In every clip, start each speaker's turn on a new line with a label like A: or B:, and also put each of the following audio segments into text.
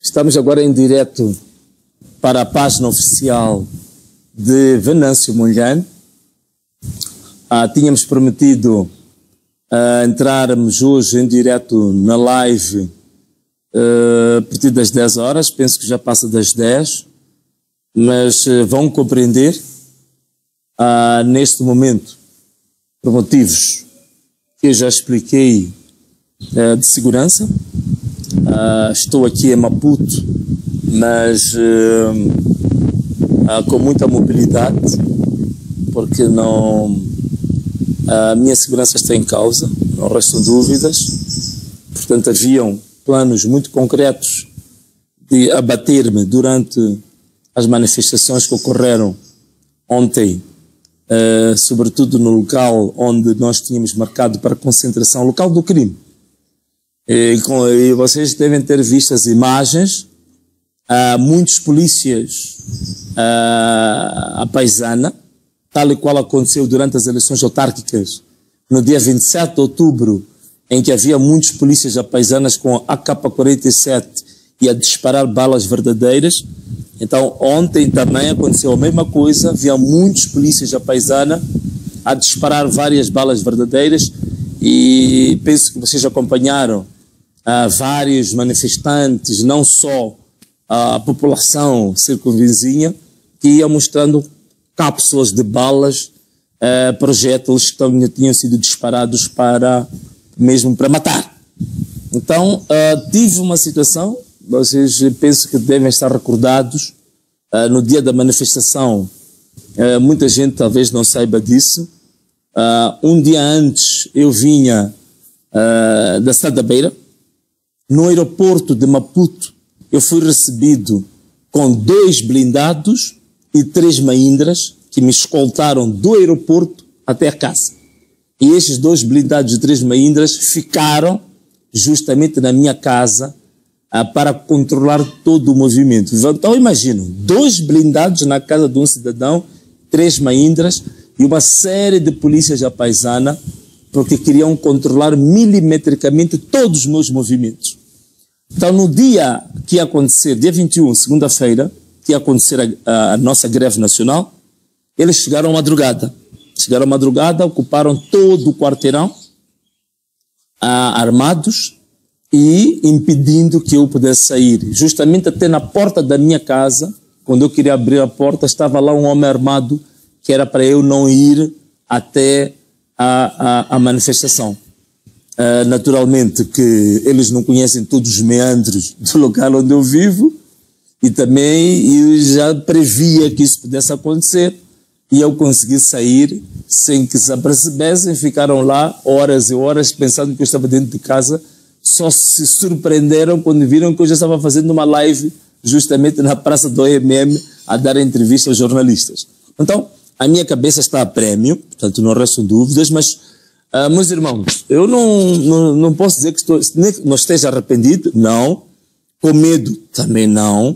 A: Estamos agora em direto para a página oficial de Venâncio Mondlane. Tínhamos prometido entrarmos hoje em direto na live a partir das 10 horas, penso que já passa das 10, mas vão compreender neste momento, por motivos que eu já expliquei de segurança. Estou aqui em Maputo, mas com muita mobilidade, porque a minha segurança está em causa, não restam dúvidas. Portanto, haviam planos muito concretos de abater-me durante as manifestações que ocorreram ontem, sobretudo no local onde nós tínhamos marcado para concentração, local do crime. E vocês devem ter visto as imagens, muitos polícias à paisana, tal e qual aconteceu durante as eleições autárquicas, no dia 27 de outubro, em que havia muitos polícias à paisanas com a AK-47 e a disparar balas verdadeiras. Então, ontem também aconteceu a mesma coisa, havia muitos polícias à paisana a disparar várias balas verdadeiras, e penso que vocês acompanharam vários manifestantes, não só a população circunvizinha, que ia mostrando cápsulas de balas, projéteis que tinham sido disparados mesmo para matar. Então, tive uma situação, vocês penso que devem estar recordados, no dia da manifestação, muita gente talvez não saiba disso, um dia antes eu vinha da cidade da Beira. No aeroporto de Maputo, eu fui recebido com 2 blindados e 3 mahindras que me escoltaram do aeroporto até a casa. E esses 2 blindados e 3 mahindras ficaram justamente na minha casa para controlar todo o movimento. Então, imagino, 2 blindados na casa de um cidadão, 3 mahindras e uma série de polícias à paisana, porque queriam controlar milimetricamente todos os meus movimentos. Então, no dia que ia acontecer, dia 21, segunda-feira, que ia acontecer a nossa greve nacional, eles chegaram à madrugada. Chegaram à madrugada, ocuparam todo o quarteirão, armados, e impedindo que eu pudesse sair. Justamente até na porta da minha casa, quando eu queria abrir a porta, estava lá um homem armado, que era para eu não ir até a manifestação. Naturalmente que eles não conhecem todos os meandros do local onde eu vivo, e também eu já previa que isso pudesse acontecer, e eu consegui sair sem que se apercebessem. Ficaram lá horas e horas pensando que eu estava dentro de casa, só se surpreenderam quando viram que eu já estava fazendo uma live justamente na praça do OMM a dar entrevista aos jornalistas. Então, a minha cabeça está a prémio, portanto não restam dúvidas, mas meus irmãos, eu não posso dizer que não esteja arrependido, não. Com medo, também não.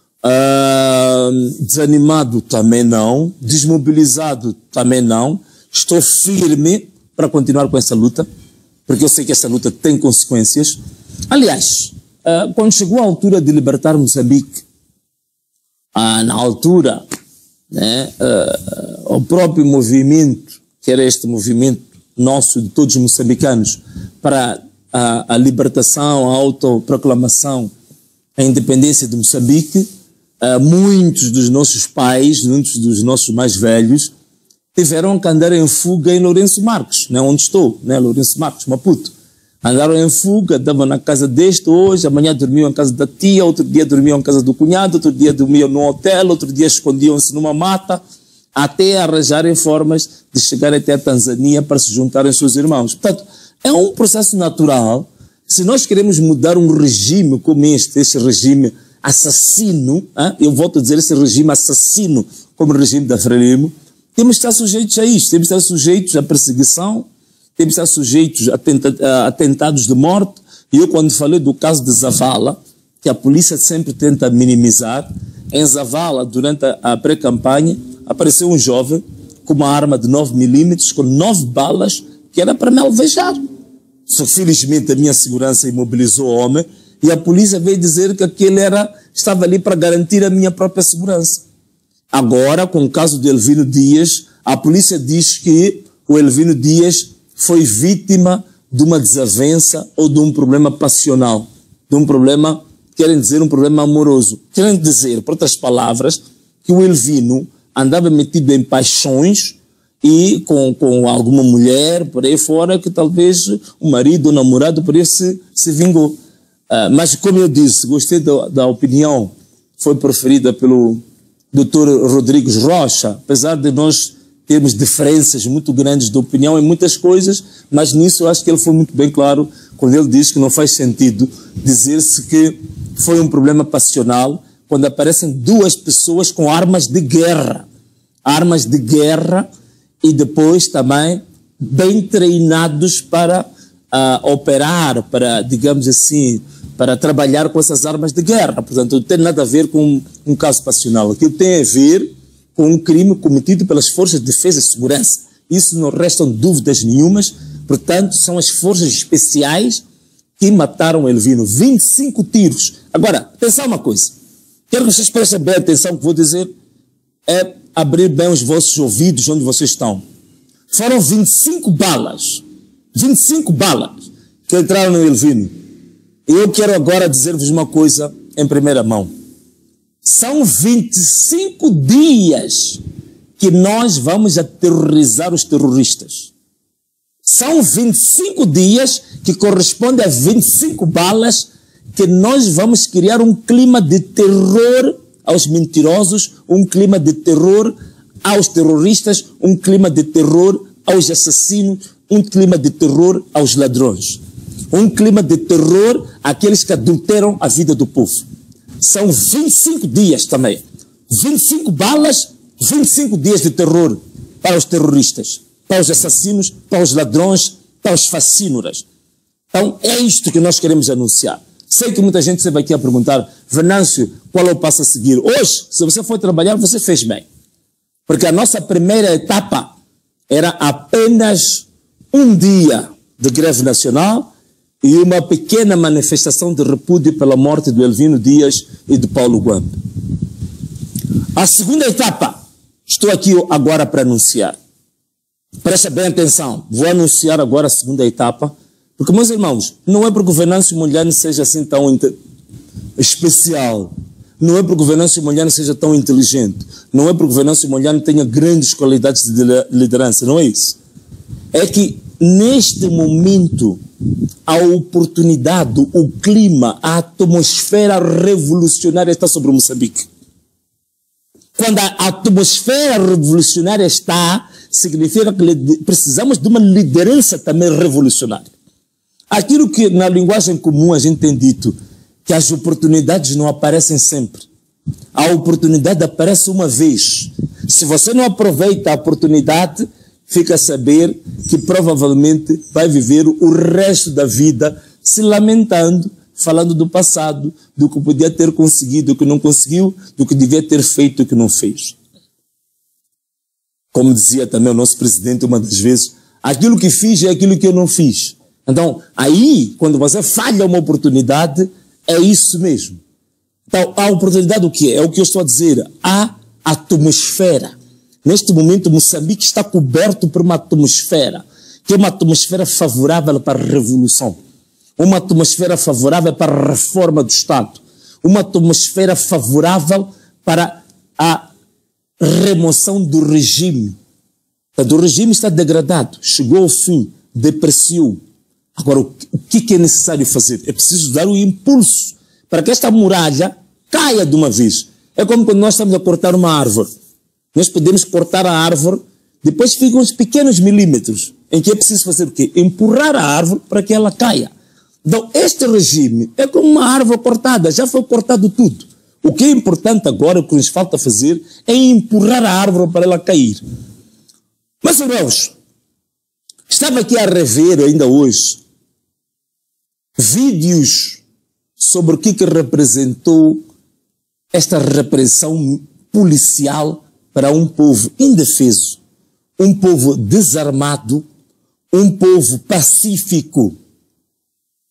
A: Desanimado, também não. Desmobilizado, também não. Estou firme para continuar com essa luta, porque eu sei que essa luta tem consequências. Aliás, quando chegou a altura de libertar Moçambique, na altura, né, o próprio movimento, que era este movimento nosso, de todos os moçambicanos, para a libertação, a autoproclamação, a independência de Moçambique, muitos dos nossos pais, muitos dos nossos mais velhos, tiveram que andar em fuga em Lourenço Marques, né, onde estou, né, Lourenço Marques, Maputo. Andaram em fuga, estavam na casa deste hoje, amanhã dormiam em casa da tia, outro dia dormiam em casa do cunhado, outro dia dormiam no hotel, outro dia escondiam-se numa mata, até arranjarem formas de chegar até a Tanzânia para se juntarem aos seus irmãos. Portanto, é um processo natural. Se nós queremos mudar um regime como este regime assassino, eu volto a dizer esse regime assassino como o regime da Frelimo, temos que estar sujeitos a isto, temos que estar sujeitos à perseguição, temos que estar sujeitos a atentados de morte. E eu, quando falei do caso de Zavala, que a polícia sempre tenta minimizar, em Zavala, durante a pré-campanha, apareceu um jovem com uma arma de 9mm, com 9 balas, que era para me alvejar. Só felizmente a minha segurança imobilizou o homem, E a polícia veio dizer que aquele estava ali para garantir a minha própria segurança. Agora, com o caso do Elvino Dias, a polícia diz que o Elvino Dias foi vítima de uma desavença ou de um problema passional, de um problema, querem dizer, um problema amoroso. Querem dizer, por outras palavras, que o Elvino andava metido em paixões e com alguma mulher por aí fora, que talvez o marido ou o namorado por aí se vingou. Mas, como eu disse, gostei da opinião que foi proferida pelo Dr. Rodrigues Rocha, apesar de nós termos diferenças muito grandes de opinião em muitas coisas, mas nisso eu acho que ele foi muito bem claro quando ele diz que não faz sentido dizer-se que foi um problema passional quando aparecem duas pessoas com armas de guerra e depois também bem treinados para operar, para, digamos assim, para trabalhar com essas armas de guerra. Portanto, não tem nada a ver com um caso passional. Aquilo tem a ver com um crime cometido pelas Forças de Defesa e Segurança. Isso não restam dúvidas nenhumas. Portanto, são as forças especiais que mataram o Elvino. 25 tiros. Agora, atenção uma coisa. Quero que vocês prestem bem atenção no que vou dizer. É abrir bem os vossos ouvidos onde vocês estão. Foram 25 balas. 25 balas que entraram no Elvino. E eu quero agora dizer-vos uma coisa em primeira mão. São 25 dias que nós vamos aterrorizar os terroristas. São 25 dias que correspondem a 25 balas que nós vamos criar um clima de terror aos mentirosos, um clima de terror aos terroristas, um clima de terror aos assassinos, um clima de terror aos ladrões. Um clima de terror àqueles que adulteram a vida do povo. São 25 dias também. 25 balas, 25 dias de terror para os terroristas, para os assassinos, para os ladrões, para os facínoras. Então, é isto que nós queremos anunciar. Sei que muita gente vai aqui a perguntar, Venâncio, qual é o passo a seguir? Hoje, se você for trabalhar, você fez bem. Porque a nossa primeira etapa era apenas um dia de greve nacional e uma pequena manifestação de repúdio pela morte do Elvino Dias e de Paulo Guambe. A segunda etapa, estou aqui agora para anunciar. Presta bem atenção, vou anunciar agora a segunda etapa, porque, meus irmãos, não é porque o Venâncio Mondlane seja assim tão especial, não é porque o Venâncio Mondlane seja tão inteligente, não é porque o Venâncio Mondlane tenha grandes qualidades de liderança, não é isso. É que, neste momento, a oportunidade, o clima, a atmosfera revolucionária está sobre Moçambique. Quando a atmosfera revolucionária está, significa que precisamos de uma liderança também revolucionária. Aquilo que na linguagem comum a gente tem dito, que as oportunidades não aparecem sempre. A oportunidade aparece uma vez. Se você não aproveita a oportunidade, fica a saber que provavelmente vai viver o resto da vida se lamentando, falando do passado, do que podia ter conseguido, do que não conseguiu, do que devia ter feito, do que não fez. Como dizia também o nosso presidente uma das vezes, aquilo que fiz é aquilo que eu não fiz. Então, aí, quando você falha uma oportunidade, é isso mesmo. Então, a oportunidade o que é? É o que eu estou a dizer, a atmosfera. Neste momento, Moçambique está coberto por uma atmosfera, que é uma atmosfera favorável para a revolução, uma atmosfera favorável para a reforma do Estado, uma atmosfera favorável para a remoção do regime. O regime está degradado, chegou ao fim, depreciou. Agora, o que é necessário fazer? É preciso dar o impulso para que esta muralha caia de uma vez. É como quando nós estamos a cortar uma árvore. Nós podemos cortar a árvore, depois ficam uns pequenos milímetros, em que é preciso fazer o quê? Empurrar a árvore para que ela caia. Então, este regime é como uma árvore cortada, já foi cortado tudo. O que é importante agora, o que nos falta fazer, é empurrar a árvore para ela cair. Mas, irmãos, estava aqui a rever ainda hoje vídeos sobre o que representou esta repressão policial para um povo indefeso, um povo desarmado, um povo pacífico.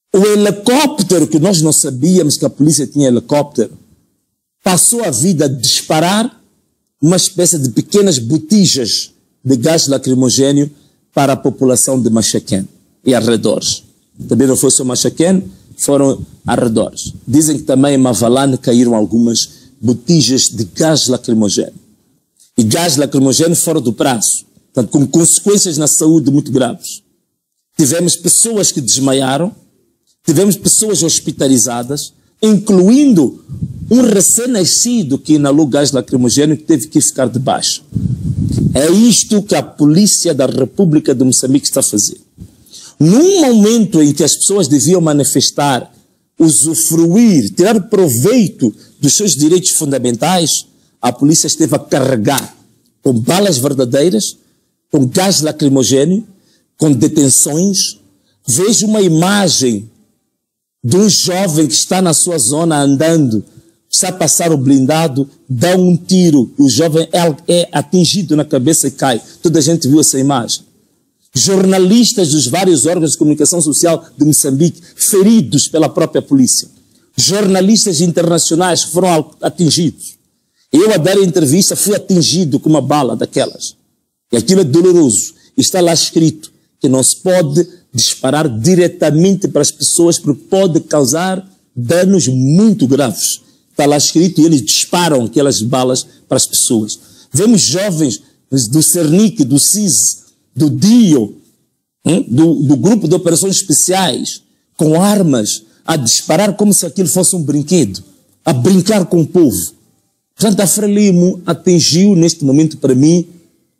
A: O helicóptero, que nós não sabíamos que a polícia tinha helicóptero, passou a vida a disparar uma espécie de pequenas botijas de gás lacrimogêneo para a população de Machakene e arredores. Também não foi só Machakene, foram arredores. Dizem que também em Mavalane caíram algumas botijas de gás lacrimogêneo. E gás lacrimogêneo fora do prazo, portanto, com consequências na saúde muito graves. Tivemos pessoas que desmaiaram, tivemos pessoas hospitalizadas, incluindo um recém-nascido que inalou gás lacrimogêneo e teve que ficar de baixa. É isto que a polícia da República de Moçambique está a fazer. Num momento em que as pessoas deviam manifestar, usufruir, tirar proveito dos seus direitos fundamentais, a polícia esteve a carregar com balas verdadeiras, com gás lacrimogêneo, com detenções. Vejo uma imagem de um jovem que está na sua zona andando, está a passar o blindado, dá um tiro, e o jovem é atingido na cabeça e cai. Toda a gente viu essa imagem. Jornalistas dos vários órgãos de comunicação social de Moçambique feridos pela própria polícia. Jornalistas internacionais foram atingidos. Eu, a dar a entrevista, fui atingido com uma bala daquelas. E aquilo é doloroso. Está lá escrito que não se pode disparar diretamente para as pessoas porque pode causar danos muito graves. Está lá escrito e eles disparam aquelas balas para as pessoas. Vemos jovens do Cernic, do CIS, do DIO, do grupo de operações especiais, com armas, a disparar como se aquilo fosse um brinquedo, a brincar com o povo. Portanto, a Frelimo atingiu, neste momento, para mim,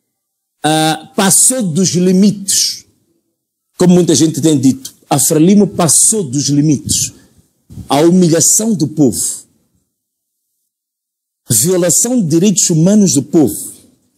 A: passou dos limites. Como muita gente tem dito, a Frelimo passou dos limites. A humilhação do povo, violação de direitos humanos do povo,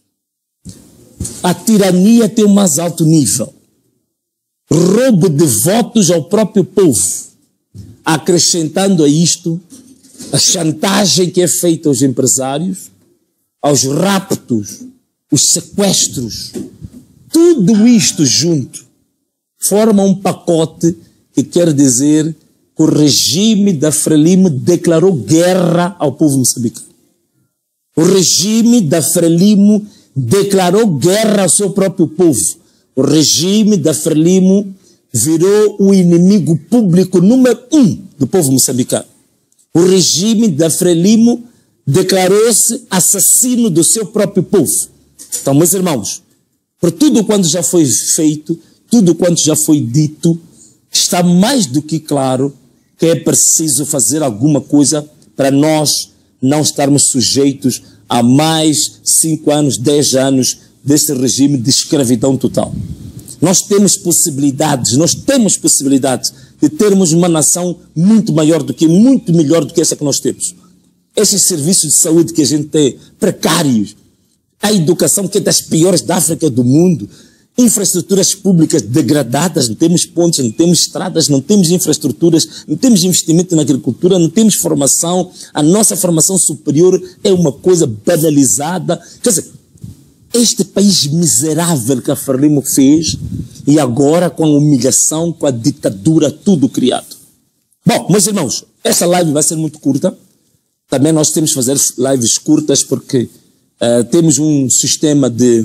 A: a tirania tem o mais alto nível, roubo de votos ao próprio povo, acrescentando a isto a chantagem que é feita aos empresários, aos raptos, os sequestros, tudo isto junto forma um pacote que quer dizer que o regime da Frelimo declarou guerra ao povo moçambicano. O regime da Frelimo declarou guerra ao seu próprio povo. O regime da Frelimo virou o inimigo público número 1 do povo moçambicano. O regime da Frelimo declarou-se assassino do seu próprio povo. Então, meus irmãos, por tudo quanto já foi feito, tudo quanto já foi dito, está mais do que claro que é preciso fazer alguma coisa para nós não estarmos sujeitos a mais 5 anos, 10 anos desse regime de escravidão total. Nós temos possibilidades de termos uma nação muito maior do que, muito melhor do que essa que nós temos. Esses serviços de saúde que a gente tem, precários, a educação que é das piores da África do mundo, infraestruturas públicas degradadas, não temos pontes, não temos estradas, não temos infraestruturas, não temos investimento na agricultura, não temos formação, a nossa formação superior é uma coisa banalizada. Quer dizer, este país miserável que a Frelimo fez e agora com a humilhação, com a ditadura, tudo criado. Bom, meus irmãos, essa live vai ser muito curta. Também nós temos que fazer lives curtas porque temos um sistema de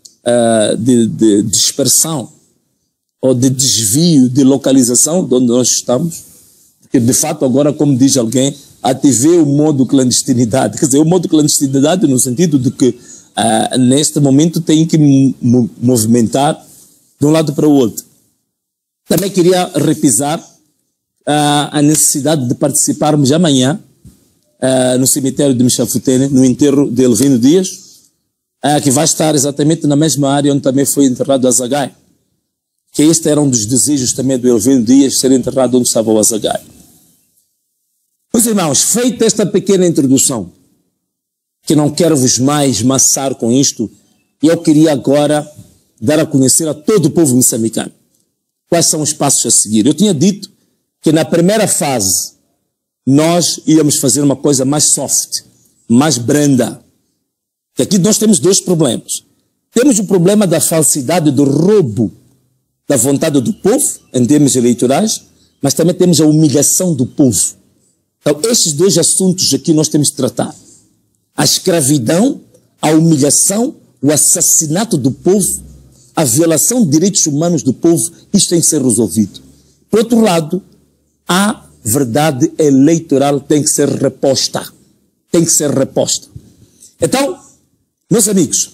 A: dispersão ou de desvio de localização de onde nós estamos, porque de fato agora, como diz alguém, ativei o modo clandestinidade, quer dizer, o modo clandestinidade no sentido de que neste momento tem que movimentar de um lado para o outro. Também queria repisar a necessidade de participarmos amanhã no cemitério de Mchafutene, no enterro de Elvino Dias, que vai estar exatamente na mesma área onde também foi enterrado Azagai. Que este era um dos desejos também do Elvino Dias, ser enterrado onde estava o Azagai. Meus irmãos, feita esta pequena introdução, que não quero vos mais maçar com isto, eu queria agora dar a conhecer a todo o povo moçambicano quais são os passos a seguir. Eu tinha dito que na primeira fase nós íamos fazer uma coisa mais soft, mais branda. Que aqui nós temos dois problemas. Temos o problema da falsidade, do roubo da vontade do povo, em termos eleitorais. mas também temos a humilhação do povo. Então, estes dois assuntos aqui nós temos de tratar. A escravidão, a humilhação, o assassinato do povo, a violação de direitos humanos do povo, isto tem que ser resolvido. Por outro lado, a verdade eleitoral tem que ser reposta. Tem que ser reposta. Então, meus amigos,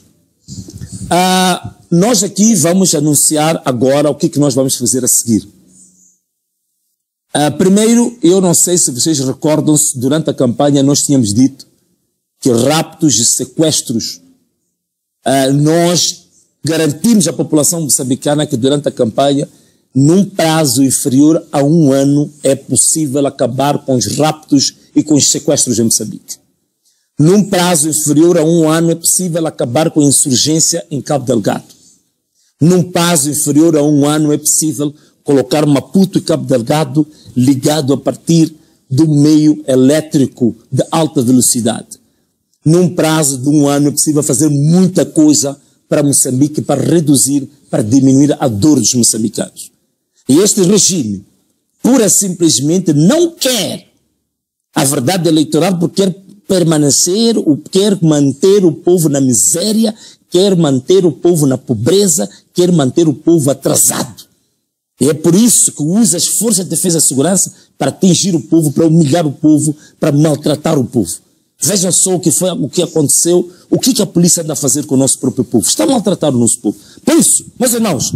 A: nós aqui vamos anunciar agora o que nós vamos fazer a seguir. Primeiro, eu não sei se vocês recordam-se, durante a campanha nós tínhamos dito que raptos e sequestros, nós garantimos à população moçambicana que durante a campanha, num prazo inferior a 1 ano, é possível acabar com os raptos e com os sequestros em Moçambique. Num prazo inferior a 1 ano, é possível acabar com a insurgência em Cabo Delgado. Num prazo inferior a 1 ano, é possível colocar Maputo e Cabo Delgado ligado a partir do meio elétrico de alta velocidade. Num prazo de 1 ano, é possível fazer muita coisa para Moçambique, para reduzir, para diminuir a dor dos moçambicanos. E este regime, pura e simplesmente, não quer a verdade eleitoral porque quer permanecer, quer manter o povo na miséria, quer manter o povo na pobreza, quer manter o povo atrasado. E é por isso que usa as forças de defesa e segurança para atingir o povo, para humilhar o povo, para maltratar o povo. Vejam só o que aconteceu, o que a polícia anda a fazer com o nosso próprio povo. Está a maltratar o nosso povo. Por isso, meus irmãos,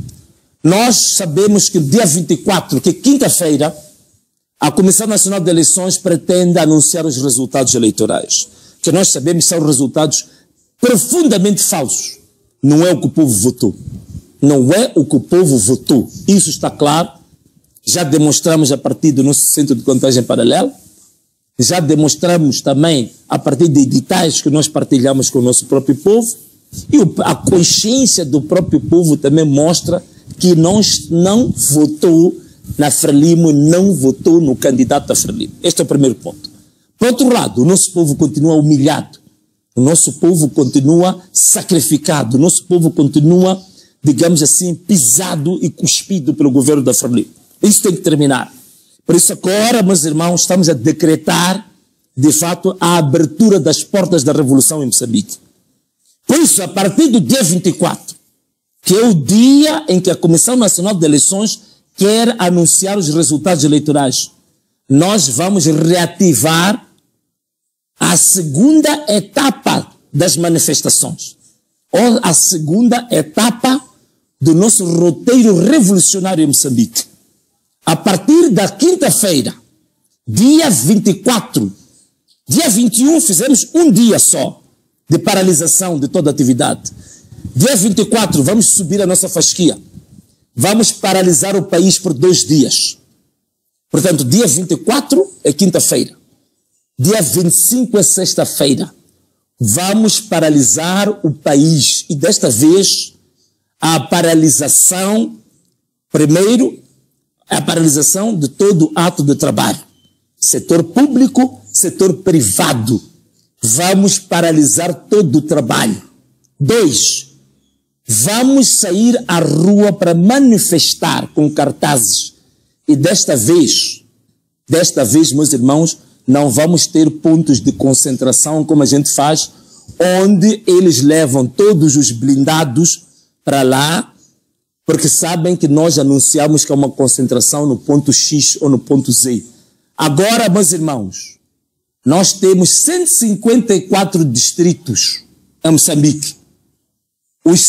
A: nós sabemos que dia 24, que é quinta-feira, a Comissão Nacional de Eleições pretende anunciar os resultados eleitorais. Que nós sabemos que são resultados profundamente falsos. Não é o que o povo votou. Não é o que o povo votou. Isso está claro. Já demonstramos a partir do nosso centro de contagem paralelo. Já demonstramos também a partir de editais que nós partilhamos com o nosso próprio povo. E a consciência do próprio povo também mostra que não votou na Frelimo, não votou no candidato da Frelimo. Este é o primeiro ponto. Por outro lado, o nosso povo continua humilhado. O nosso povo continua sacrificado. O nosso povo continua, digamos assim, pisado e cuspido pelo governo da Frelimo. Isso tem que terminar. Por isso agora, meus irmãos, estamos a decretar, de fato, a abertura das portas da revolução em Moçambique. Por isso, a partir do dia 24, que é o dia em que a Comissão Nacional de Eleições quer anunciar os resultados eleitorais, nós vamos reativar a segunda etapa das manifestações, ou a segunda etapa do nosso roteiro revolucionário em Moçambique. A partir da quinta-feira, dia 24, dia 21 fizemos um dia só de paralisação de toda a atividade. Dia 24 vamos subir a nossa fasquia. Vamos paralisar o país por 2 dias. Portanto, dia 24 é quinta-feira. Dia 25 é sexta-feira. Vamos paralisar o país. E desta vez, a paralisação, primeiro, a paralisação de todo ato de trabalho. Setor público, setor privado. Vamos paralisar todo o trabalho. 2, vamos sair à rua para manifestar com cartazes. E desta vez, meus irmãos, não vamos ter pontos de concentração como a gente faz, onde eles levam todos os blindados para lá, porque sabem que nós anunciamos que é uma concentração no ponto X ou no ponto Z. Agora, meus irmãos, nós temos 154 distritos em Moçambique. Os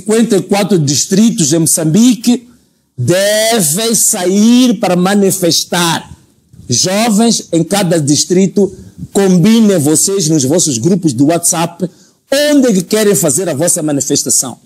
A: 154 distritos em Moçambique devem sair para manifestar. Jovens em cada distrito, combinem vocês nos vossos grupos do WhatsApp onde é que querem fazer a vossa manifestação.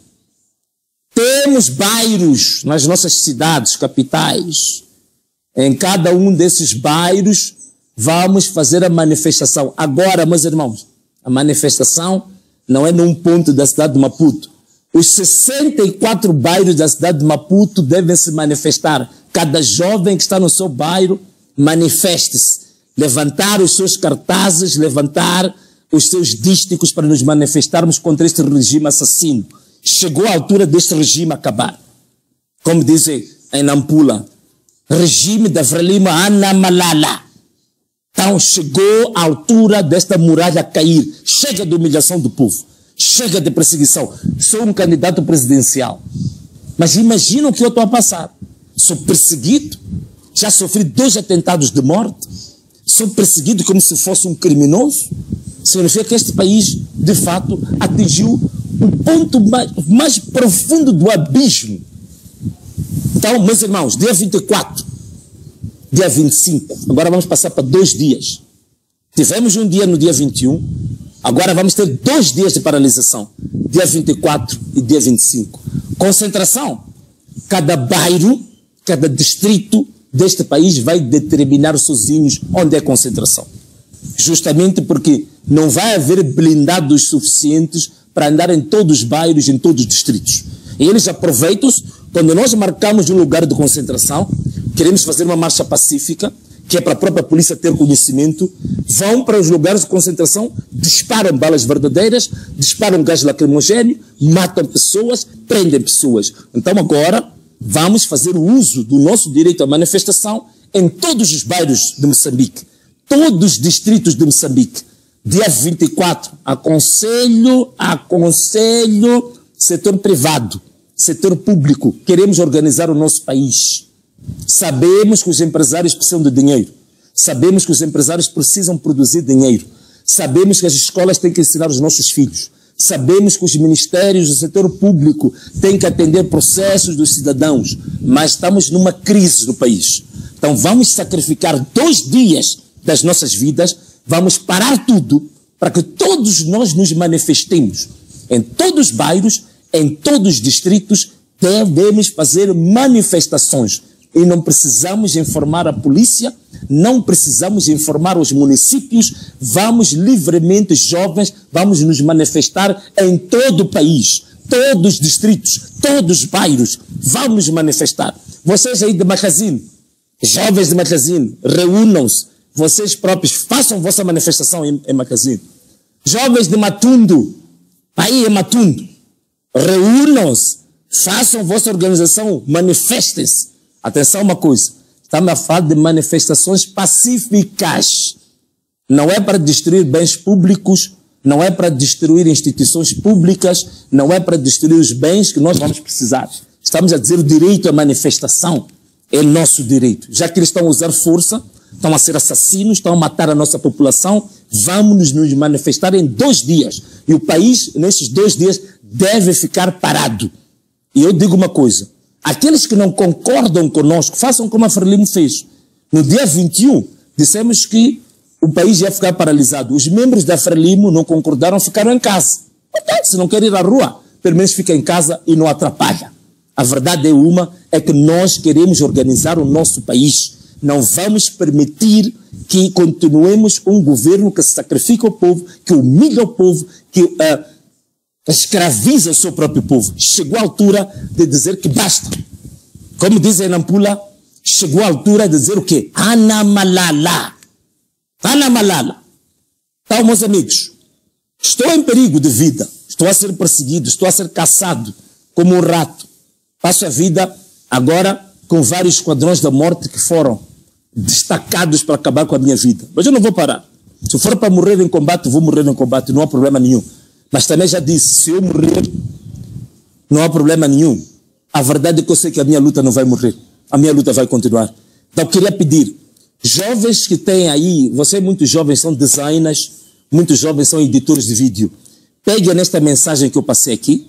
A: Temos bairros nas nossas cidades, capitais. Em cada um desses bairros vamos fazer a manifestação. Agora, meus irmãos, a manifestação não é num ponto da cidade de Maputo. Os 64 bairros da cidade de Maputo devem se manifestar. Cada jovem que está no seu bairro, manifeste-se. Levantar os seus cartazes, levantar os seus dísticos para nos manifestarmos contra este regime assassino. Chegou a altura deste regime acabar. Como dizem em Nampula, regime da Frelimo Ana Malala. Então chegou a altura desta muralha cair. Chega de humilhação do povo. Chega de perseguição. Sou um candidato presidencial. Mas imagina o que eu estou a passar. Sou perseguido. Já sofri 2 atentados de morte. Sou perseguido como se fosse um criminoso. Significa que este país, de fato, atingiu o ponto mais profundo do abismo. Então, meus irmãos, dia 24, dia 25, agora vamos passar para 2 dias. Tivemos um dia no dia 21, agora vamos ter 2 dias de paralisação, dia 24 e dia 25. Concentração. Cada bairro, cada distrito deste país vai determinar sozinhos onde é concentração. Justamente porque não vai haver blindados suficientes para andar em todos os bairros, em todos os distritos. E eles aproveitam-se, quando nós marcamos um lugar de concentração, queremos fazer uma marcha pacífica, que é para a própria polícia ter conhecimento, vão para os lugares de concentração, disparam balas verdadeiras, disparam gás lacrimogéneo, matam pessoas, prendem pessoas. Então agora vamos fazer o uso do nosso direito à manifestação em todos os bairros de Moçambique, todos os distritos de Moçambique. Dia 24, aconselho, setor privado, setor público, queremos organizar o nosso país. Sabemos que os empresários precisam de dinheiro. Sabemos que os empresários precisam produzir dinheiro. Sabemos que as escolas têm que ensinar os nossos filhos. Sabemos que os ministérios do setor público têm que atender processos dos cidadãos. Mas estamos numa crise no país. Então vamos sacrificar 2 dias das nossas vidas, vamos parar tudo para que todos nós nos manifestemos. Em todos os bairros, em todos os distritos, devemos fazer manifestações. E não precisamos informar a polícia, não precisamos informar os municípios, vamos livremente, jovens, vamos nos manifestar em todo o país, todos os distritos, todos os bairros, vamos nos manifestar. Vocês aí de Macazine, jovens de Macazine, reúnam-se, vocês próprios façam vossa manifestação em Macazine. Jovens de Matundo, aí em Matundo, reúnam-se, façam vossa organização, manifestem-se. Atenção uma coisa, estamos a falar de manifestações pacíficas. Não é para destruir bens públicos, não é para destruir instituições públicas, não é para destruir os bens que nós vamos precisar. Estamos a dizer o direito à manifestação é nosso direito. Já que eles estão a usar força, estão a ser assassinos, estão a matar a nossa população, vamos nos manifestar em 2 dias. E o país, nesses 2 dias, deve ficar parado. E eu digo uma coisa, aqueles que não concordam conosco, façam como a Frelimo fez. No dia 21, dissemos que o país ia ficar paralisado. Os membros da Frelimo não concordaram, ficaram em casa. Então, se não quer ir à rua, pelo menos fica em casa e não atrapalha. A verdade é que nós queremos organizar o nosso país. Não vamos permitir que continuemos um governo que sacrifica o povo, que humilha o povo, que escraviza o seu próprio povo. Chegou a altura de dizer que basta. Como dizem na Nampula, chegou a altura de dizer o quê? Ana Malala. Ana Malala. Então, meus amigos, estou em perigo de vida. Estou a ser perseguido, estou a ser caçado como um rato. Passo a vida agora com vários esquadrões da morte que foram destacados para acabar com a minha vida. Mas eu não vou parar. Se for para morrer em combate, vou morrer em combate, não há problema nenhum. Mas também já disse, se eu morrer, não há problema nenhum. A verdade é que eu sei que a minha luta não vai morrer. A minha luta vai continuar. Então eu queria pedir, jovens que têm aí, vocês muitos jovens são designers, muitos jovens são editores de vídeo. Peguem nesta mensagem que eu passei aqui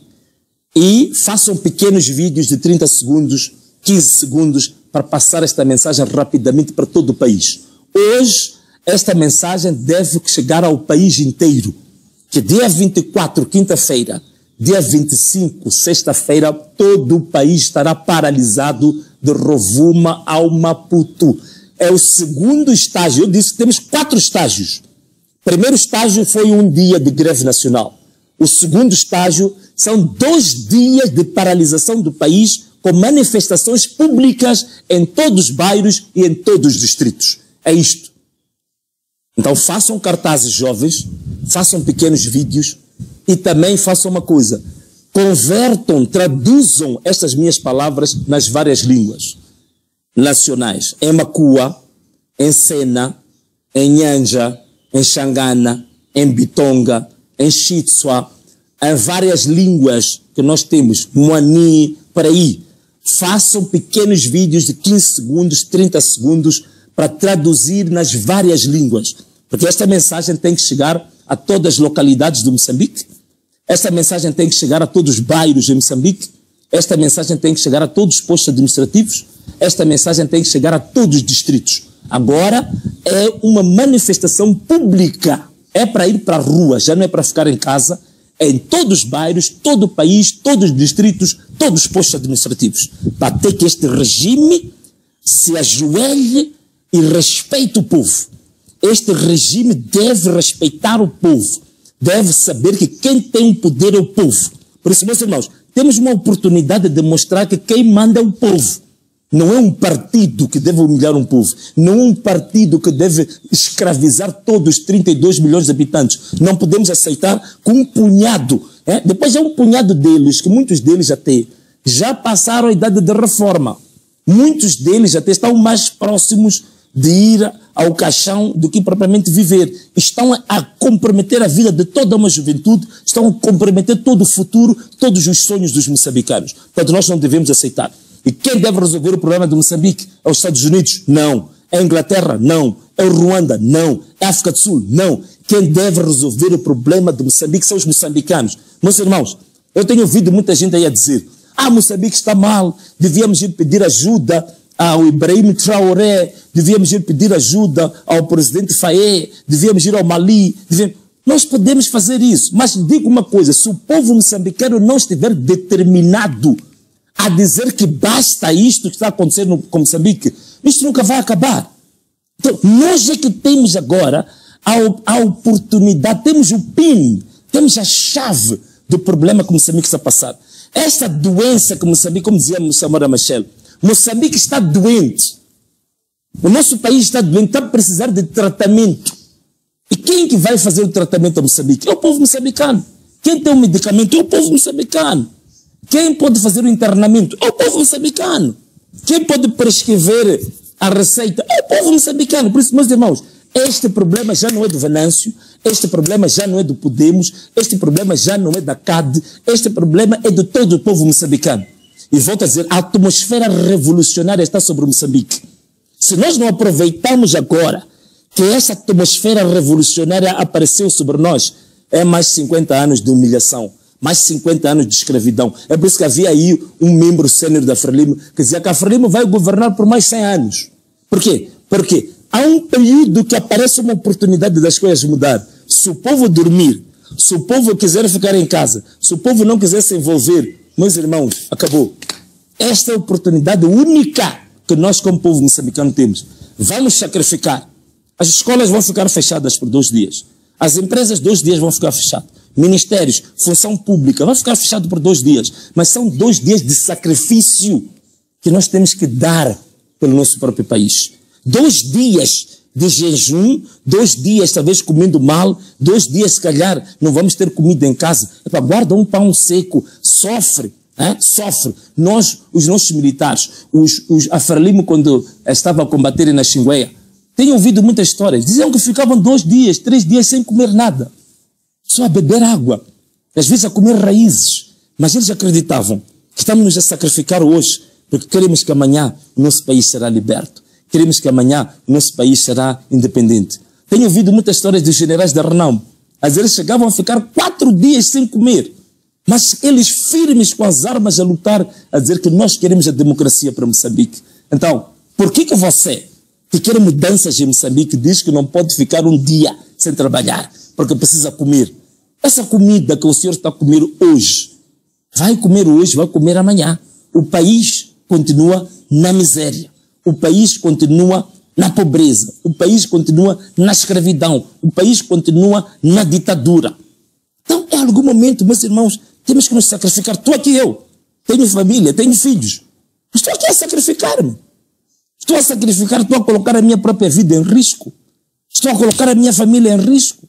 A: e façam pequenos vídeos de 30 segundos, 15 segundos, para passar esta mensagem rapidamente para todo o país. Hoje, esta mensagem deve chegar ao país inteiro. Que dia 24, quinta-feira, dia 25, sexta-feira, todo o país estará paralisado de Rovuma ao Maputo. É o segundo estágio. Eu disse que temos 4 estágios. O primeiro estágio foi um dia de greve nacional. O segundo estágio são 2 dias de paralisação do país com manifestações públicas em todos os bairros e em todos os distritos. É isto. Então façam cartazes jovens, façam pequenos vídeos e também façam uma coisa. Convertam, traduzam estas minhas palavras nas várias línguas. nacionais, em Macua, em Sena, em Nhanja, em Xangana, em Bitonga, em Xitsua, em várias línguas que nós temos, Moani, por aí. Façam pequenos vídeos de 15 segundos, 30 segundos, para traduzir nas várias línguas. Porque esta mensagem tem que chegar a todas as localidades do Moçambique. Esta mensagem tem que chegar a todos os bairros de Moçambique. Esta mensagem tem que chegar a todos os postos administrativos. Esta mensagem tem que chegar a todos os distritos. Agora é uma manifestação pública. É para ir para a rua, já não é para ficar em casa. É em todos os bairros, todo o país, todos os distritos, todos os postos administrativos. Para ter que este regime se ajoelhe e respeite o povo. Este regime deve respeitar o povo. Deve saber que quem tem o poder é o povo. Por isso, meus irmãos, temos uma oportunidade de demonstrar que quem manda é o povo. Não é um partido que deve humilhar um povo. Não é um partido que deve escravizar todos os 32 milhões de habitantes. Não podemos aceitar com um punhado. Depois é um punhado deles, que muitos deles até já passaram a idade de reforma. Muitos deles até estão mais próximos de ir ao caixão do que propriamente viver. Estão a comprometer a vida de toda uma juventude, estão a comprometer todo o futuro, todos os sonhos dos moçambicanos. Portanto, nós não devemos aceitar. E quem deve resolver o problema de Moçambique? É os Estados Unidos? Não. É a Inglaterra? Não. É o Ruanda? Não. É a África do Sul? Não. Quem deve resolver o problema de Moçambique são os moçambicanos. Meus irmãos, eu tenho ouvido muita gente aí a dizer: Moçambique está mal, devíamos ir pedir ajuda ao Ibrahim Traoré, devíamos ir pedir ajuda ao presidente Faye, devíamos ir ao Mali. Nós podemos fazer isso, mas digo uma coisa: se o povo moçambicano não estiver determinado a dizer que basta isto que está acontecendo com Moçambique, isto nunca vai acabar. Então, nós é que temos agora a oportunidade, temos o PIN, temos a chave do problema que Moçambique está passando. Esta doença que Moçambique, como dizia Samora Machel, Moçambique está doente. O nosso país está doente, está a precisar de tratamento. E quem que vai fazer o tratamento a Moçambique? É o povo moçambicano. Quem tem o medicamento é o povo moçambicano. Quem pode fazer o internamento é o povo moçambicano. Quem pode prescrever a receita é o povo moçambicano. Por isso, meus irmãos, este problema já não é do Venâncio, este problema já não é do Podemos, este problema já não é da CAD, este problema é de todo o povo moçambicano. E volto a dizer, a atmosfera revolucionária está sobre Moçambique. Se nós não aproveitamos agora que essa atmosfera revolucionária apareceu sobre nós, é mais 50 anos de humilhação, mais 50 anos de escravidão. É por isso que havia aí um membro sênior da Frelimo que dizia que a Frelimo vai governar por mais 100 anos. Por quê? Porque há um período que aparece uma oportunidade das coisas mudar. Se o povo dormir, se o povo quiser ficar em casa, se o povo não quiser se envolver, meus irmãos, acabou. Esta é a oportunidade única que nós como povo moçambicano temos. Vamos sacrificar. As escolas vão ficar fechadas por 2 dias. As empresas 2 dias vão ficar fechadas. Ministérios, função pública, vai ficar fechado por 2 dias. Mas são 2 dias de sacrifício que nós temos que dar pelo nosso próprio país. 2 dias de jejum, 2 dias talvez comendo mal, 2 dias se calhar não vamos ter comida em casa. Guarda um pão seco, sofre. Sofre. Nós, os nossos militares, a Frelimo, quando estava a combater na Xingueia, tenho ouvido muitas histórias. Diziam que ficavam 2 dias, 3 dias sem comer nada. Só a beber água. Às vezes a comer raízes. Mas eles acreditavam que estamos nos a sacrificar hoje porque queremos que amanhã o nosso país será liberto. Queremos que amanhã o nosso país será independente. Tenho ouvido muitas histórias dos generais da renome. Às vezes chegavam a ficar 4 dias sem comer. Mas eles firmes com as armas a lutar, a dizer que nós queremos a democracia para Moçambique. Então, por que você, que quer mudanças em Moçambique, diz que não pode ficar um dia sem trabalhar, porque precisa comer? Essa comida que o senhor está a comer hoje, vai comer hoje, vai comer amanhã. O país continua na miséria. O país continua na pobreza. O país continua na escravidão. O país continua na ditadura. Então, em algum momento, meus irmãos, temos que nos sacrificar. Estou aqui eu. Tenho família, tenho filhos. Estou aqui a sacrificar-me. Estou a sacrificar, estou a colocar a minha própria vida em risco. Estou a colocar a minha família em risco.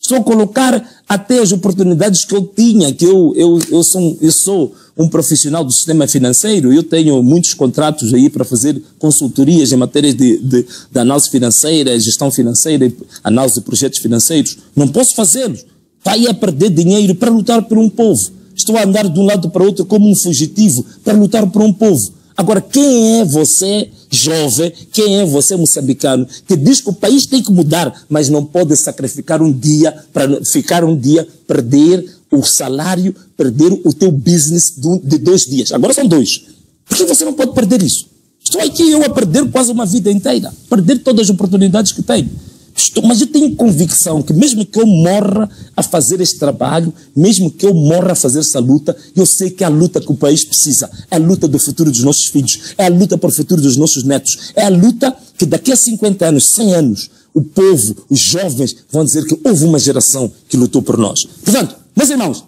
A: Estou a colocar até as oportunidades que eu tinha, que eu sou um profissional do sistema financeiro, eu tenho muitos contratos aí para fazer consultorias em matérias de análise financeira, gestão financeira, análise de projetos financeiros. Não posso fazê-los. Está aí a perder dinheiro para lutar por um povo. Estou a andar de um lado para o outro como um fugitivo para lutar por um povo. Agora, quem é você, jovem, quem é você, moçambicano, que diz que o país tem que mudar, mas não pode sacrificar um dia para ficar um dia, perder o salário, perder o teu business de 2 dias. Agora são 2. Por que você não pode perder isso? Estou aqui eu a perder quase uma vida inteira, perder todas as oportunidades que tenho. Mas eu tenho convicção que mesmo que eu morra a fazer este trabalho, mesmo que eu morra a fazer essa luta, eu sei que é a luta que o país precisa. É a luta do futuro dos nossos filhos. É a luta para o futuro dos nossos netos. É a luta que daqui a 50 anos, 100 anos, o povo, os jovens vão dizer que houve uma geração que lutou por nós. Portanto, meus irmãos,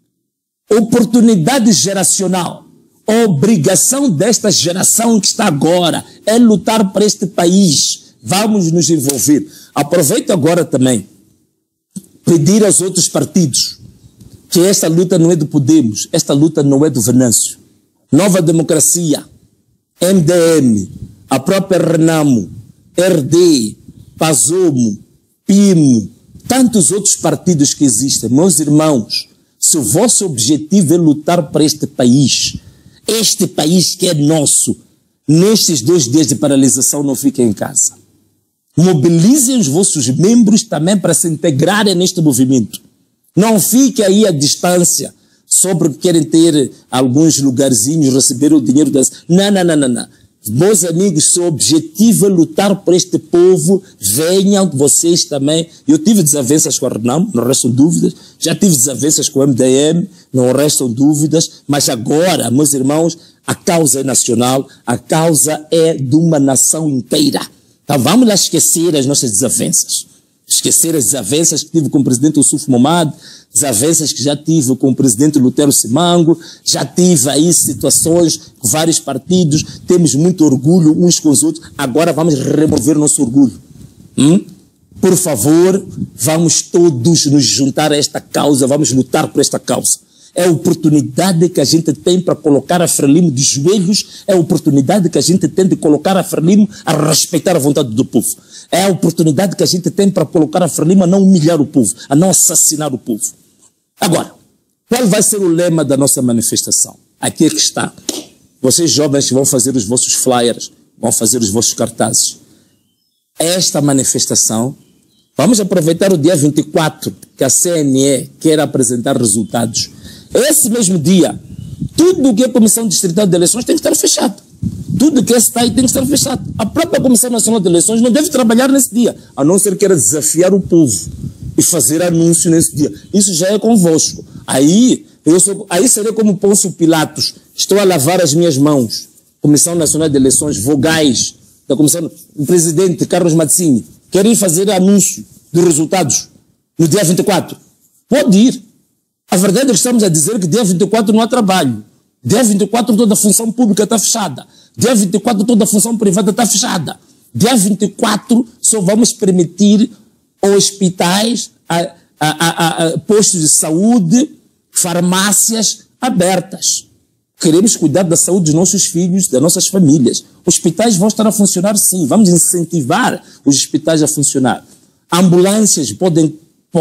A: oportunidade geracional, obrigação desta geração que está agora é lutar para este país. Vamos nos envolver. Aproveito agora também pedir aos outros partidos que esta luta não é do Podemos, esta luta não é do Venâncio. Nova Democracia, MDM, a própria Renamo, RD, PASOMO, PIMO, tantos outros partidos que existem. Meus irmãos, se o vosso objetivo é lutar para este país que é nosso, nestes 2 dias de paralisação não fiquem em casa. Mobilizem os vossos membros também para se integrarem neste movimento. Não fiquem aí à distância, só porque querem ter alguns lugarzinhos, receber o dinheiro das... Não. Meus amigos, seu objetivo é lutar por este povo, venham vocês também. Eu tive desavenças com a Renamo, não restam dúvidas. Já tive desavenças com o MDM, não restam dúvidas. Mas agora, meus irmãos, a causa é nacional, a causa é de uma nação inteira. Então vamos lá esquecer as nossas desavenças. Esquecer as desavenças que tive com o presidente Ossuf Momad, desavenças que já tive com o presidente Lutero Simango, já tive aí situações com vários partidos, temos muito orgulho uns com os outros, agora vamos remover nosso orgulho. Por favor, vamos todos nos juntar a esta causa, vamos lutar por esta causa. É a oportunidade que a gente tem para colocar a Frelimo de joelhos, é a oportunidade que a gente tem de colocar a Frelimo a respeitar a vontade do povo. É a oportunidade que a gente tem para colocar a Frelimo a não humilhar o povo, a não assassinar o povo. Agora, qual vai ser o lema da nossa manifestação? Aqui é que está. Vocês jovens que vão fazer os vossos flyers, vão fazer os vossos cartazes. Esta manifestação, vamos aproveitar o dia 24, que a CNE quer apresentar resultados. Esse mesmo dia, tudo o que é Comissão Distrital de Eleições tem que estar fechado. Tudo que está aí tem que estar fechado. A própria Comissão Nacional de Eleições não deve trabalhar nesse dia, a não ser que queira desafiar o povo e fazer anúncio nesse dia. Isso já é convosco. Aí serei como Pôncio Pilatos. Estou a lavar as minhas mãos. Comissão Nacional de Eleições, vogais da Comissão, o presidente Carlos Mazzini, querem fazer anúncio dos resultados no dia 24. Pode ir. A verdade é que estamos a dizer que dia 24 não há trabalho. Dia 24 toda a função pública está fechada. Dia 24 toda a função privada está fechada. Dia 24 só vamos permitir hospitais, postos de saúde, farmácias abertas. Queremos cuidar da saúde dos nossos filhos, das nossas famílias. Hospitais vão estar a funcionar sim. Vamos incentivar os hospitais a funcionar. Ambulâncias podem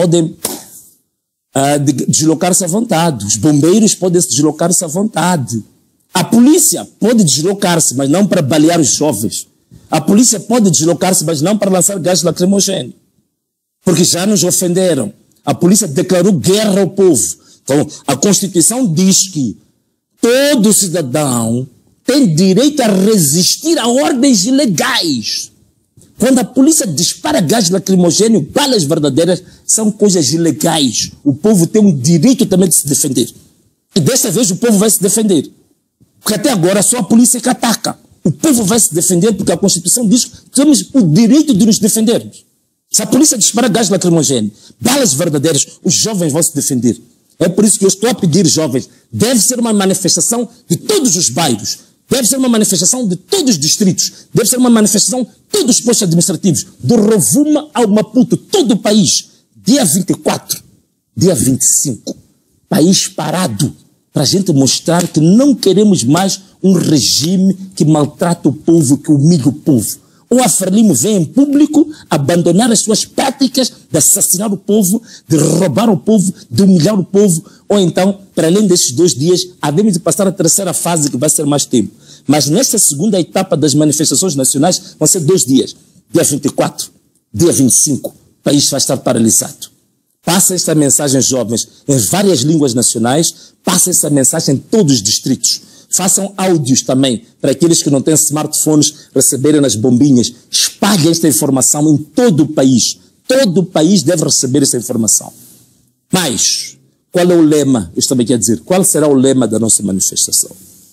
A: deslocar-se à vontade. Os bombeiros podem se deslocar-se à vontade. A polícia pode deslocar-se, mas não para balear os jovens. A polícia pode deslocar-se, mas não para lançar gás lacrimogéneo. Porque já nos ofenderam. A polícia declarou guerra ao povo. Então, a Constituição diz que todo cidadão tem direito a resistir a ordens ilegais. Quando a polícia dispara gás lacrimogéneo, balas verdadeiras, são coisas ilegais. O povo tem um direito também de se defender. E desta vez o povo vai se defender. Porque até agora só a polícia que ataca. O povo vai se defender porque a Constituição diz que temos o direito de nos defendermos. Se a polícia disparar gás lacrimogéneo, balas verdadeiras, os jovens vão se defender. É por isso que eu estou a pedir, jovens, deve ser uma manifestação de todos os bairros, deve ser uma manifestação de todos os distritos, deve ser uma manifestação de todos os postos administrativos, do Rovuma ao Maputo, todo o país Dia 24, dia 25, país parado, para a gente mostrar que não queremos mais um regime que maltrata o povo, que humilha o povo. Ou a Frelimo vem em público abandonar as suas práticas de assassinar o povo, de roubar o povo, de humilhar o povo, ou então, para além desses 2 dias, havemos de passar a terceira fase, que vai ser mais tempo. Mas nesta segunda etapa das manifestações nacionais, vão ser 2 dias. Dia 24, dia 25, o país vai estar paralisado. Passa esta mensagem, jovens, em várias línguas nacionais, passa essa mensagem em todos os distritos. Façam áudios também, para aqueles que não têm smartphones receberem nas bombinhas. Espalhem esta informação em todo o país. Todo o país deve receber essa informação. Mas, qual é o lema? Eu também quero dizer, qual será o lema da nossa manifestação?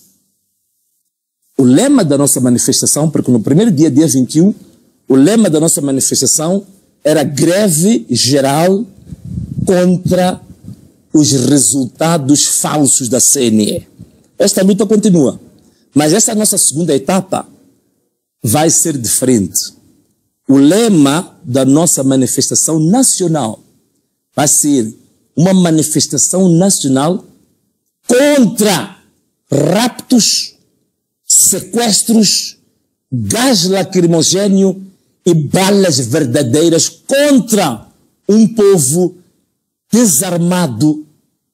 A: O lema da nossa manifestação, porque no primeiro dia, dia 21, o lema da nossa manifestação era greve geral contra os resultados falsos da CNE. Esta luta continua, mas essa nossa segunda etapa vai ser diferente. O lema da nossa manifestação nacional vai ser uma manifestação nacional contra raptos, sequestros, gás lacrimogêneo e balas verdadeiras contra um povo desarmado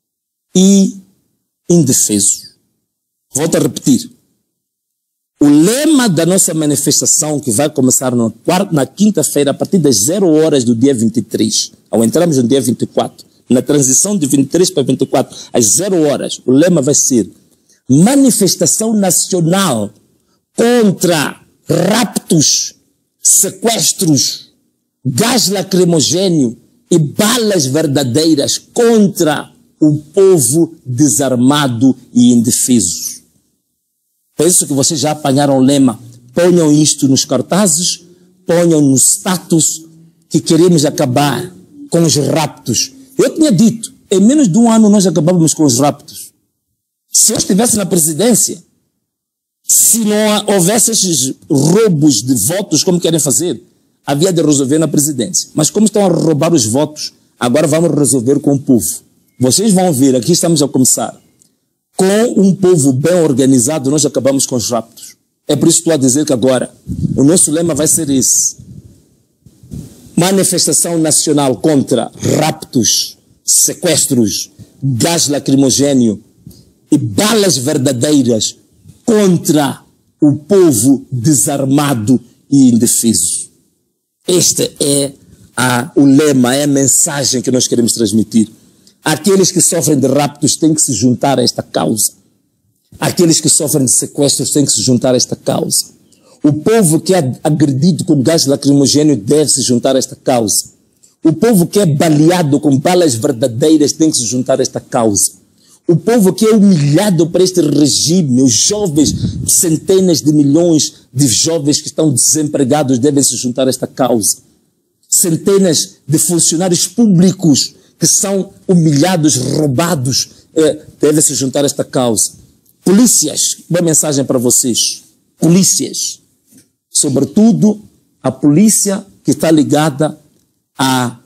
A: e indefeso. Volto a repetir. O lema da nossa manifestação, que vai começar na quinta-feira, a partir das 0 horas do dia 23, ao entrarmos no dia 24, na transição de 23 para 24, às 0 horas, o lema vai ser manifestação nacional contra raptos, sequestros, gás lacrimogêneo e balas verdadeiras contra o povo desarmado e indefeso. Penso que vocês já apanharam o lema. Ponham isto nos cartazes, ponham no status que queremos acabar com os raptos. Eu tinha dito, em menos de 1 ano nós acabávamos com os raptos. Se eu estivesse na presidência, se não houvesse esses roubos de votos como querem fazer, havia de resolver na presidência. Mas como estão a roubar os votos, agora vamos resolver com o povo. Vocês vão ver, aqui estamos a começar. Com um povo bem organizado, nós acabamos com os raptos. É por isso que estou a dizer que agora o nosso lema vai ser esse. Manifestação nacional contra raptos, sequestros, gás lacrimogêneo e balas verdadeiras contra o povo desarmado e indefeso. Este é o lema, é a mensagem que nós queremos transmitir. Aqueles que sofrem de raptos têm que se juntar a esta causa. Aqueles que sofrem de sequestros têm que se juntar a esta causa. O povo que é agredido com gás lacrimogêneo deve se juntar a esta causa. O povo que é baleado com balas verdadeiras tem que se juntar a esta causa. O povo que é humilhado por este regime, os jovens, centenas de milhões de jovens que estão desempregados devem se juntar a esta causa. Centenas de funcionários públicos que são humilhados, roubados, devem se juntar a esta causa. Polícias, uma mensagem para vocês. Polícias, sobretudo a polícia que está ligada à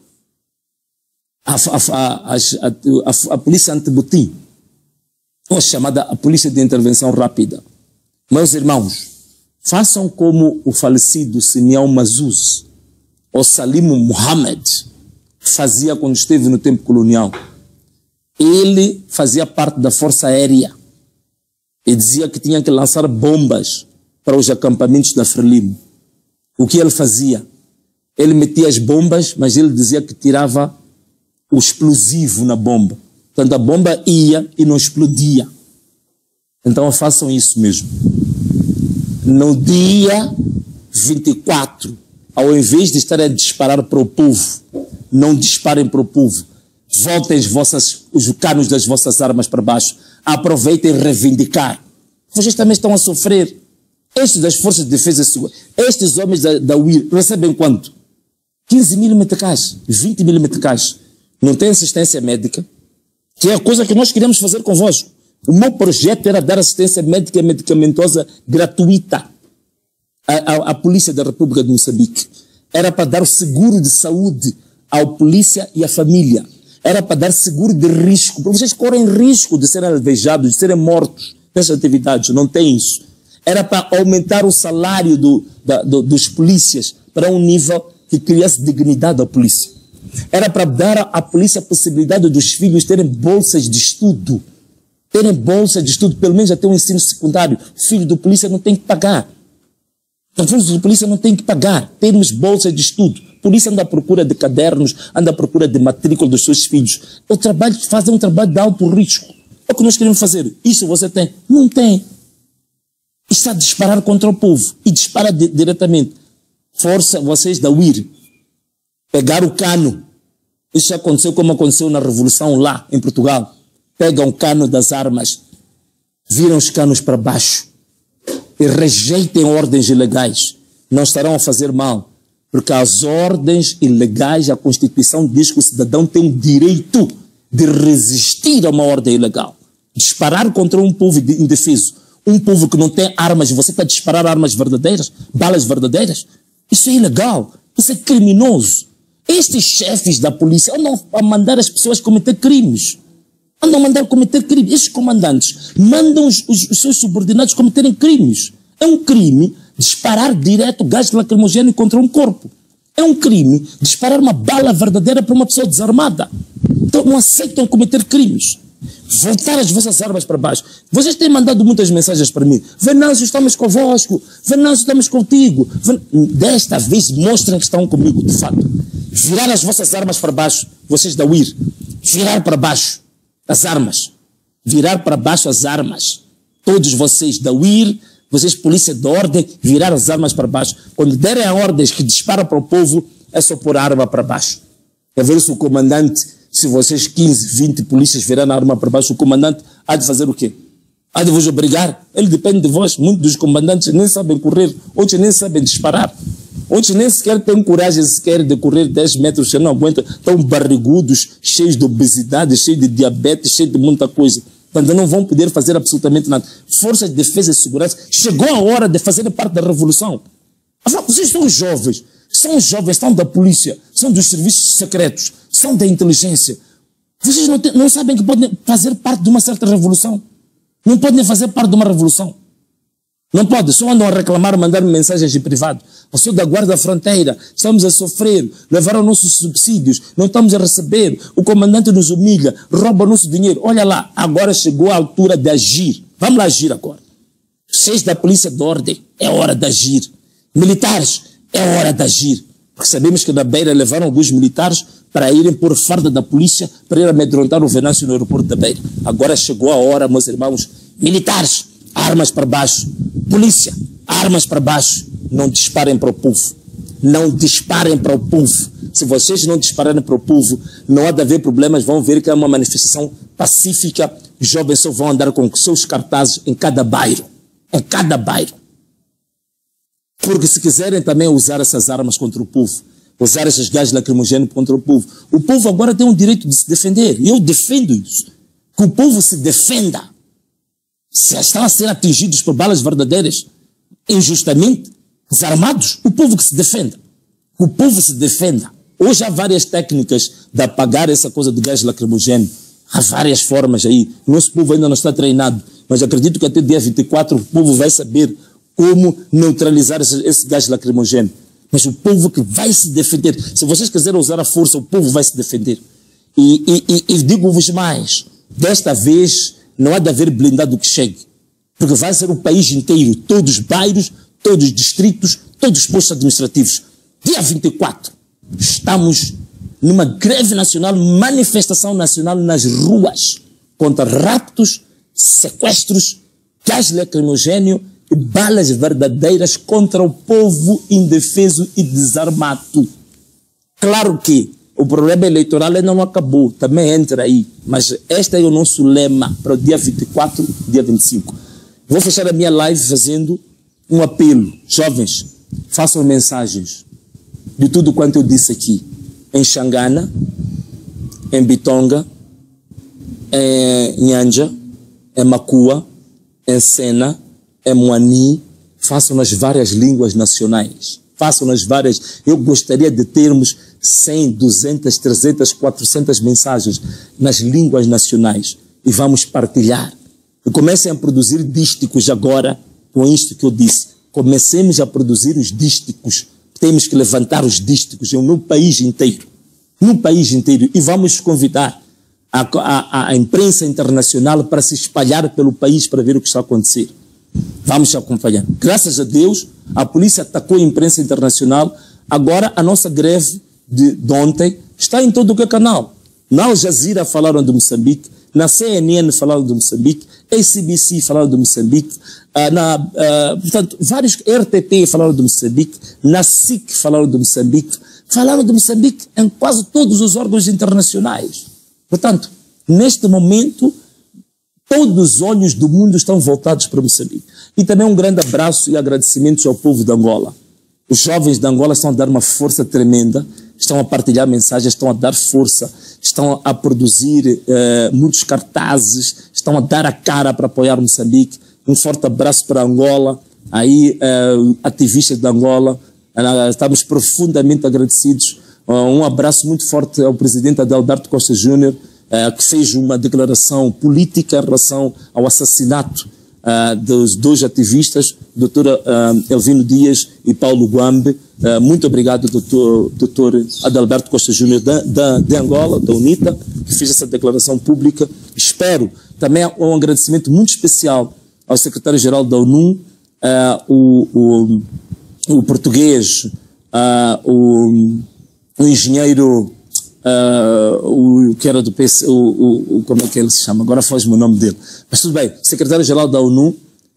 A: polícia antibotim, ou chamada a polícia de intervenção rápida. Meus irmãos, façam como o falecido Simeão Mazuz, ou Salimo Mohamed, fazia quando esteve no tempo colonial. Ele fazia parte da Força Aérea e dizia que tinha que lançar bombas para os acampamentos da Frelimo. O que ele fazia? Ele metia as bombas, mas ele dizia que tirava o explosivo na bomba. Portanto, a bomba ia e não explodia. Então façam isso mesmo. No dia 24, ao invés de estarem a disparar para o povo, não disparem para o povo. Voltem os canos das vossas armas para baixo. Aproveitem reivindicar. Vocês também estão a sofrer. Estes das Forças de Defesa Sua, estes homens da UIR, recebem quanto? 15 mil meticais, 20 mil meticais. Não tem assistência médica, que é a coisa que nós queremos fazer convosco. O meu projeto era dar assistência médica e medicamentosa gratuita à Polícia da República de Moçambique. Era para dar o seguro de saúde à polícia e à família. Era para dar seguro de risco, porque vocês correm risco de serem alvejados, de serem mortos nessas atividades, não tem isso. Era para aumentar o salário dos polícias para um nível que criasse dignidade à polícia. Era para dar à polícia a possibilidade dos filhos terem bolsas de estudo. Terem bolsa de estudo, pelo menos até o ensino secundário. O filho do polícia não tem que pagar. O filho do polícia não tem que pagar. Temos bolsa de estudo. A polícia anda à procura de cadernos, anda à procura de matrícula dos seus filhos. O trabalho que faz é um trabalho de alto risco. É o que nós queremos fazer. Isso você tem? Não tem. Está a disparar contra o povo. E dispara diretamente. Força vocês da UIR. Pegar o cano. Isso aconteceu como aconteceu na Revolução lá, em Portugal. Pegam o cano das armas, viram os canos para baixo e rejeitem ordens ilegais. Não estarão a fazer mal, porque as ordens ilegais, a Constituição diz que o cidadão tem o direito de resistir a uma ordem ilegal. Disparar contra um povo indefeso, um povo que não tem armas, você está a disparar armas verdadeiras, balas verdadeiras, isso é ilegal, isso é criminoso. Estes chefes da polícia andam a mandar as pessoas cometer crimes. Andam a mandar cometer crimes. Estes comandantes mandam os seus subordinados cometerem crimes. É um crime disparar direto gás lacrimogéneo contra um corpo. É um crime disparar uma bala verdadeira para uma pessoa desarmada. Então não aceitam cometer crimes. Voltar as vossas armas para baixo. Vocês têm mandado muitas mensagens para mim. Venâncio, estamos convosco. Venâncio, estamos contigo. Desta vez mostrem que estão comigo, de fato. Virar as vossas armas para baixo. Vocês da UIR. Virar para baixo as armas. Virar para baixo as armas. Todos vocês da UIR, vocês polícia de ordem, virar as armas para baixo. Quando derem a ordens que disparam para o povo, é só pôr a arma para baixo. É ver se o comandante, se vocês 15, 20 polícias virarem a arma para baixo, o comandante há de fazer o quê? Há de vos obrigar? Ele depende de vós. Muitos dos comandantes nem sabem correr, outros nem sabem disparar. Outros nem sequer têm coragem sequer de correr 10 metros, já não aguentam, estão barrigudos, cheios de obesidade, cheios de diabetes, cheios de muita coisa. Quando não vão poder fazer absolutamente nada. Forças de defesa e segurança, chegou a hora de fazer parte da revolução. Afinal, vocês são jovens, são da polícia, são dos serviços secretos, são da inteligência. Vocês não sabem que podem fazer parte de uma certa revolução? Não podem fazer parte de uma revolução. Não pode, só andam a reclamar, mandar mensagens em privado. Eu sou da guarda fronteira, estamos a sofrer, levaram nossos subsídios, não estamos a receber, o comandante nos humilha, rouba nosso dinheiro. Olha lá, agora chegou a altura de agir. Vamos lá agir agora. Vocês da polícia de ordem, é hora de agir. Militares, é hora de agir. Porque sabemos que na Beira levaram alguns militares para irem por farda da polícia, para ir amedrontar o Venâncio no aeroporto da Beira. Agora chegou a hora, meus irmãos, militares, armas para baixo. Polícia, armas para baixo. Não disparem para o povo. Não disparem para o povo. Se vocês não dispararem para o povo, não há de haver problemas. Vão ver que é uma manifestação pacífica. Os jovens só vão andar com seus cartazes em cada bairro. Em cada bairro. Porque se quiserem também usar essas armas contra o povo, usar esses gases lacrimogêneos contra o povo agora tem o direito de se defender. E eu defendo isso. Que o povo se defenda. Se estão a ser atingidos por balas verdadeiras, injustamente, desarmados, o povo que se defenda. O povo se defenda. Hoje há várias técnicas de apagar essa coisa de gás lacrimogéneo. Há várias formas aí. Nosso povo ainda não está treinado, mas acredito que até dia 24 o povo vai saber como neutralizar esse gás lacrimogéneo. Mas o povo que vai se defender. Se vocês quiserem usar a força, o povo vai se defender. E digo-vos mais, desta vez não há de haver blindado que chegue. Porque vai ser o país inteiro, todos os bairros, todos os distritos, todos os postos administrativos. Dia 24, estamos numa greve nacional, manifestação nacional nas ruas, contra raptos, sequestros, gás lacrimogéneo e balas verdadeiras contra o povo indefeso e desarmado. Claro que o problema eleitoral ainda não acabou, também entra aí, mas este é o nosso lema para o dia 24, dia 25. Vou fechar a minha live fazendo um apelo. Jovens, façam mensagens de tudo quanto eu disse aqui. Em Xangana, em Bitonga, em Nhanja, em Macua, em Sena, em Moani. Façam nas várias línguas nacionais. Façam nas várias. Eu gostaria de termos 100, 200, 300, 400 mensagens nas línguas nacionais e vamos partilhar. E comecem a produzir dísticos agora, com isto que eu disse. Comecemos a produzir os dísticos. Temos que levantar os dísticos no país inteiro. No país inteiro. E vamos convidar a imprensa internacional para se espalhar pelo país para ver o que está a acontecer. Vamos acompanhar. Graças a Deus, a polícia atacou a imprensa internacional. Agora, a nossa greve de ontem está em todo o que é canal. Na Al Jazeera falaram de Moçambique, na CNN falaram de Moçambique, ACBC falaram de Moçambique, portanto, vários RTP falaram de Moçambique, na SIC falaram de Moçambique em quase todos os órgãos internacionais. Portanto, neste momento, todos os olhos do mundo estão voltados para Moçambique. E também um grande abraço e agradecimentos ao povo de Angola. Os jovens de Angola estão a dar uma força tremenda, estão a partilhar mensagens, estão a dar força, estão a produzir muitos cartazes, estão a dar a cara para apoiar Moçambique. Um forte abraço para Angola, aí ativistas de Angola, estamos profundamente agradecidos. Um abraço muito forte ao presidente Adalberto Costa Júnior, que fez uma declaração política em relação ao assassinato dos dois ativistas, Dr. Elvino Dias e Paulo Guambe. Muito obrigado, Dr. Adalberto Costa Júnior de Angola, da UNITA, que fez essa declaração pública. Espero também um agradecimento muito especial ao secretário-geral da ONU, o português, o engenheiro, que era do PC, como é que ele se chama? Agora foge-me o nome dele. Mas tudo bem, secretário-geral da ONU,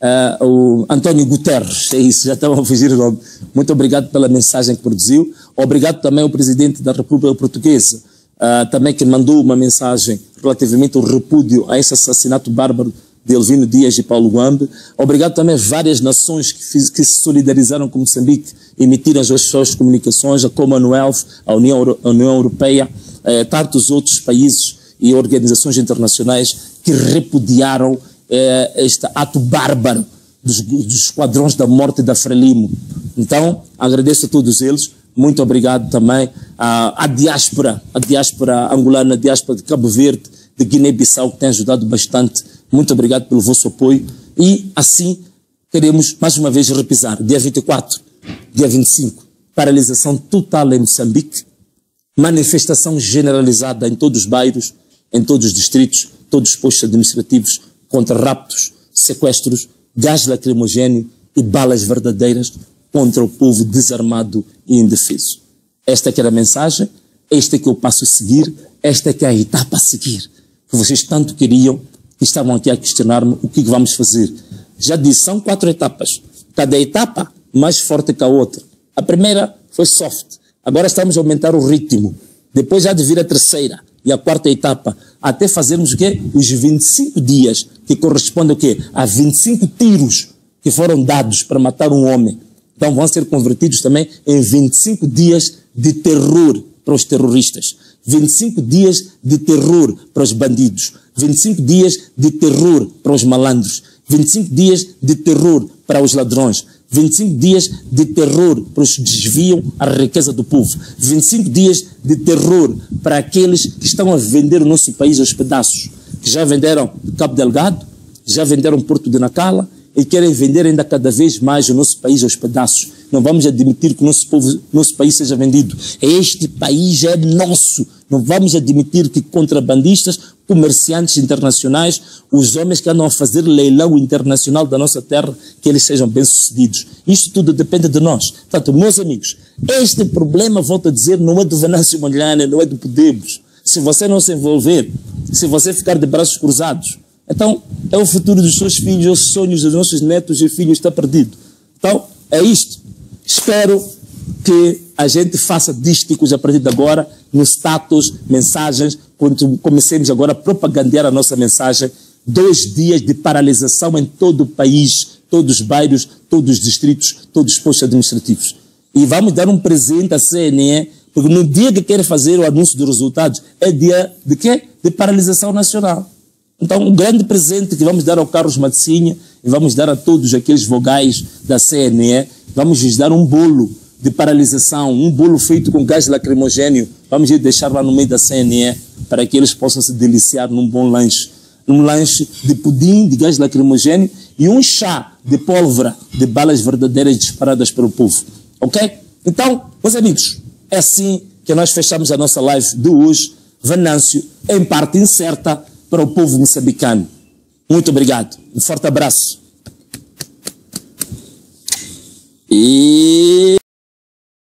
A: o António Guterres, é isso, já estava a fugir o nome. Muito obrigado pela mensagem que produziu. Obrigado também ao presidente da República Portuguesa, também que mandou uma mensagem relativamente ao repúdio a esse assassinato bárbaro de Elvino Dias e Paulo Guambe. Obrigado também às várias nações que se solidarizaram com Moçambique, emitiram as suas comunicações, a Commonwealth, a União Europeia, tantos outros países e organizações internacionais que repudiaram este ato bárbaro dos esquadrões da morte da Frelimo. Então, agradeço a todos eles. Muito obrigado também à diáspora angolana, a diáspora de Cabo Verde, de Guiné-Bissau, que tem ajudado bastante. Muito obrigado pelo vosso apoio. E assim queremos mais uma vez repisar. Dia 24, dia 25, paralisação total em Moçambique, manifestação generalizada em todos os bairros, em todos os distritos, todos os postos administrativos, contra raptos, sequestros, gás lacrimogéneo e balas verdadeiras contra o povo desarmado e indefeso. Esta que era a mensagem, este é que eu passo a seguir, esta é que é a etapa a seguir, que vocês tanto queriam, que estavam aqui a questionar-me o que vamos fazer. Já disse, são 4 etapas, cada etapa mais forte que a outra. A primeira foi soft, agora estamos a aumentar o ritmo, depois já de vir a terceira e a 4ª etapa, até fazermos o quê? Os 25 dias, que correspondem ao quê? A 25 tiros que foram dados para matar um homem. Então vão ser convertidos também em 25 dias de terror para os terroristas, 25 dias de terror para os bandidos, 25 dias de terror para os malandros, 25 dias de terror para os ladrões, 25 dias de terror para os que desviam a riqueza do povo, 25 dias de terror para aqueles que estão a vender o nosso país aos pedaços, que já venderam Cabo Delgado, já venderam Porto de Nacala e querem vender ainda cada vez mais o nosso país aos pedaços. Não vamos admitir que o nosso país seja vendido. Este país é nosso. Não vamos admitir que contrabandistas, comerciantes internacionais, os homens que andam a fazer leilão internacional da nossa terra, que eles sejam bem-sucedidos. Isto tudo depende de nós. Portanto, meus amigos, este problema, volto a dizer, não é do Venâncio Mondlane, não é do Podemos. Se você não se envolver, se você ficar de braços cruzados, então é o futuro dos seus filhos, os sonhos dos nossos netos e filhos está perdido. Então, é isto. Espero que a gente faça dísticos a partir de agora, nos status, mensagens, quando comecemos agora a propagandear a nossa mensagem. 2 dias de paralisação em todo o país, todos os bairros, todos os distritos, todos os postos administrativos. E vamos dar um presente à CNE, porque no dia que quer fazer o anúncio dos resultados, é dia de quê? De paralisação nacional. Então, um grande presente que vamos dar ao Carlos Matsinha e vamos dar a todos aqueles vogais da CNE, vamos lhes dar um bolo de paralisação, um bolo feito com gás lacrimogêneo, vamos deixar lá no meio da CNE para que eles possam se deliciar num bom lanche. Um lanche de pudim, de gás lacrimogêneo e um chá de pólvora de balas verdadeiras disparadas pelo povo. Ok? Então, meus amigos, é assim que nós fechamos a nossa live de hoje. Venâncio, em parte incerta, para o povo moçambicano. Muito obrigado. Um forte abraço. E